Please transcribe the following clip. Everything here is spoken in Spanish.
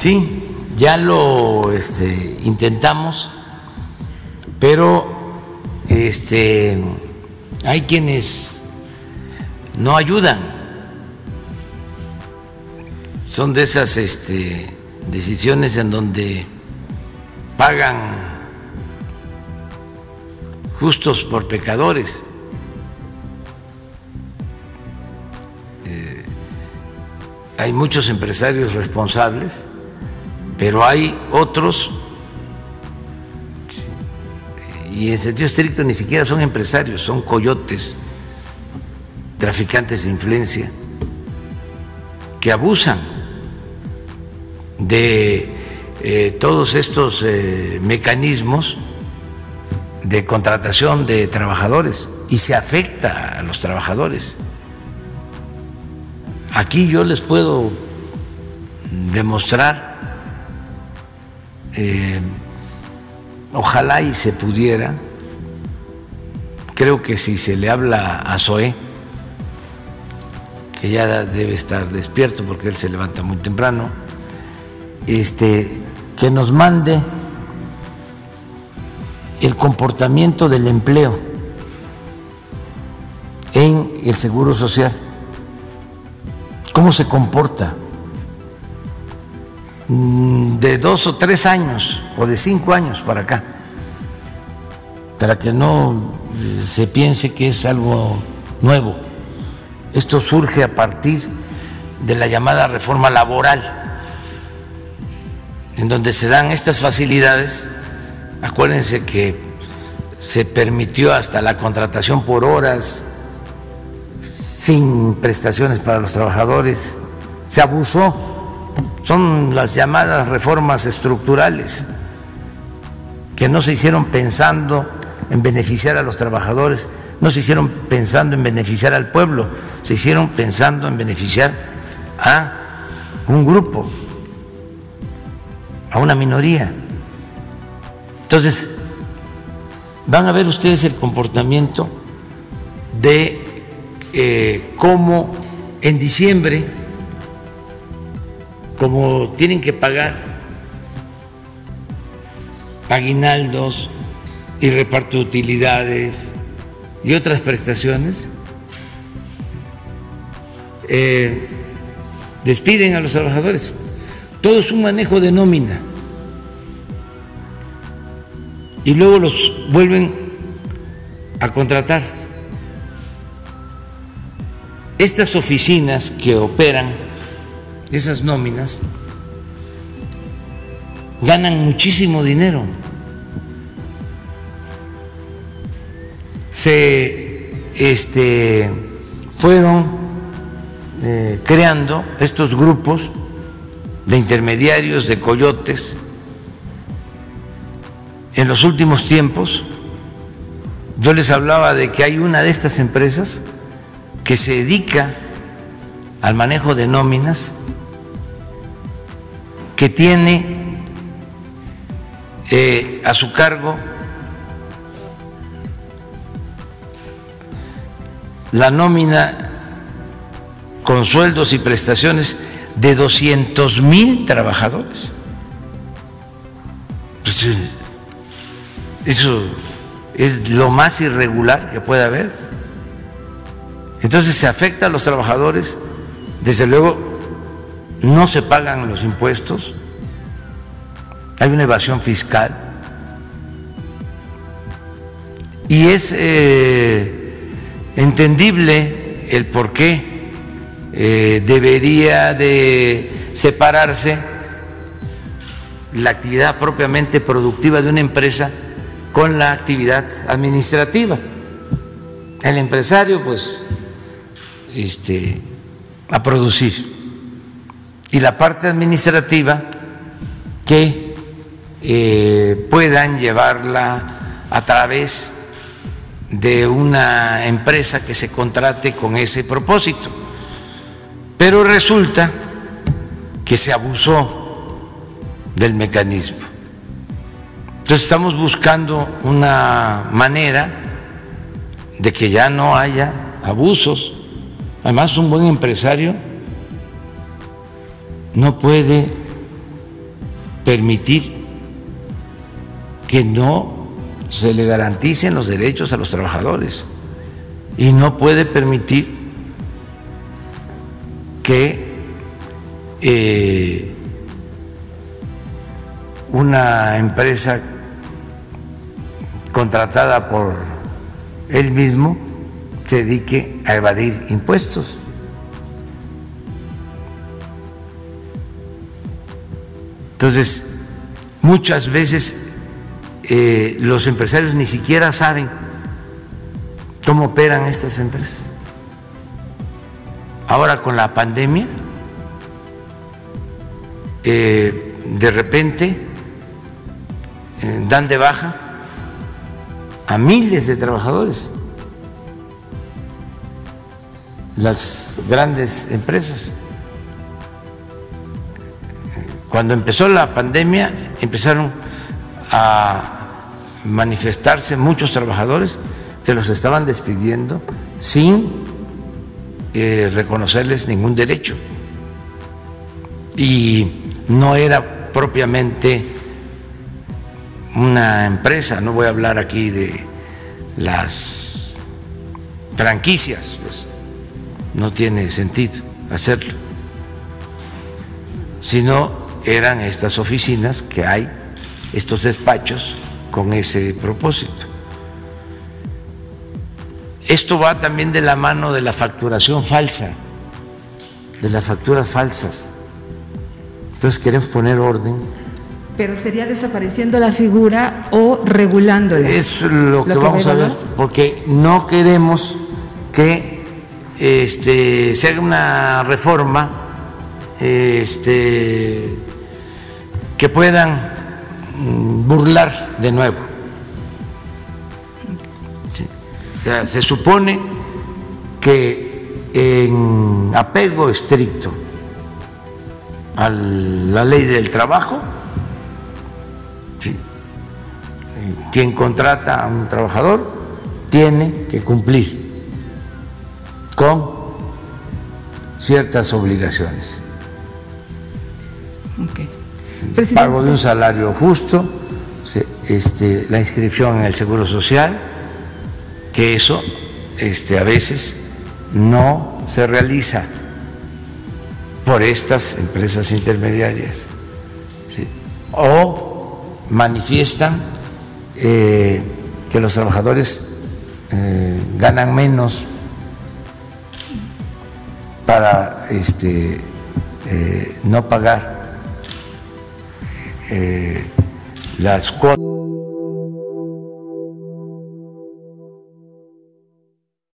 Sí, ya lo intentamos, pero hay quienes no ayudan. Son de esas decisiones en donde pagan justos por pecadores. Hay muchos empresarios responsables, pero hay otros, y en sentido estricto ni siquiera son empresarios, son coyotes, traficantes de influencia, que abusan de todos estos mecanismos de contratación de trabajadores y se afecta a los trabajadores. Aquí yo les puedo demostrar, ojalá y se pudiera, creo que si se le habla a Zoé, que ya debe estar despierto porque él se levanta muy temprano, que nos mande el comportamiento del empleo en el Seguro Social. ¿Cómo se comporta? De 2 o 3 años o de 5 años para acá, para que no se piense que es algo nuevo. Esto surge a partir de la llamada reforma laboral, en donde se dan estas facilidades. Acuérdense que se permitió hasta la contratación por horas, sin prestaciones para los trabajadores, se abusó. Son las llamadas reformas estructurales, que no se hicieron pensando en beneficiar a los trabajadores, no se hicieron pensando en beneficiar al pueblo, se hicieron pensando en beneficiar a un grupo, a una minoría. Entonces, van a ver ustedes el comportamiento de cómo en diciembre, como tienen que pagar aguinaldos y reparto de utilidades y otras prestaciones, despiden a los trabajadores. Todo es un manejo de nómina y luego los vuelven a contratar. Estas oficinas que operan esas nóminas ganan muchísimo dinero. Se fueron creando estos grupos de intermediarios, de coyotes. En los últimos tiempos yo les hablaba de que hay una de estas empresas que se dedica al manejo de nóminas, que tiene a su cargo la nómina con sueldos y prestaciones de 200,000 trabajadores. Pues eso es lo más irregular que puede haber. Entonces se afecta a los trabajadores, desde luego no se pagan los impuestos, hay una evasión fiscal y es entendible el por qué debería de separarse la actividad propiamente productiva de una empresa con la actividad administrativa. El empresario, pues, a producir, y la parte administrativa que puedan llevarla a través de una empresa que se contrate con ese propósito. Pero resulta que se abusó del mecanismo. Entonces estamos buscando una manera de que ya no haya abusos. Además, un buen empresario no puede permitir que no se le garanticen los derechos a los trabajadores y no puede permitir que una empresa contratada por él mismo se dedique a evadir impuestos. Entonces, muchas veces los empresarios ni siquiera saben cómo operan estas empresas. Ahora con la pandemia, de repente dan de baja a miles de trabajadores, las grandes empresas. Cuando empezó la pandemia, empezaron a manifestarse muchos trabajadores que los estaban despidiendo sin reconocerles ningún derecho. Y no era propiamente una empresa, no voy a hablar aquí de las franquicias, pues no tiene sentido hacerlo, sino eran estas oficinas que hay, estos despachos con ese propósito. Esto va también de la mano de la facturación falsa, de las facturas falsas. Entonces queremos poner orden. Pero sería desapareciendo la figura o regulándola. Es lo que vamos a ver, porque no queremos que se haga una reforma que puedan burlar de nuevo. Sí. O sea, se supone que en apego estricto a la ley del trabajo, sí, quien contrata a un trabajador tiene que cumplir con ciertas obligaciones. Okay. Pago de un salario justo, la inscripción en el Seguro Social, que eso a veces no se realiza por estas empresas intermediarias, ¿sí? O manifiestan que los trabajadores ganan menos para no pagar las cuotas.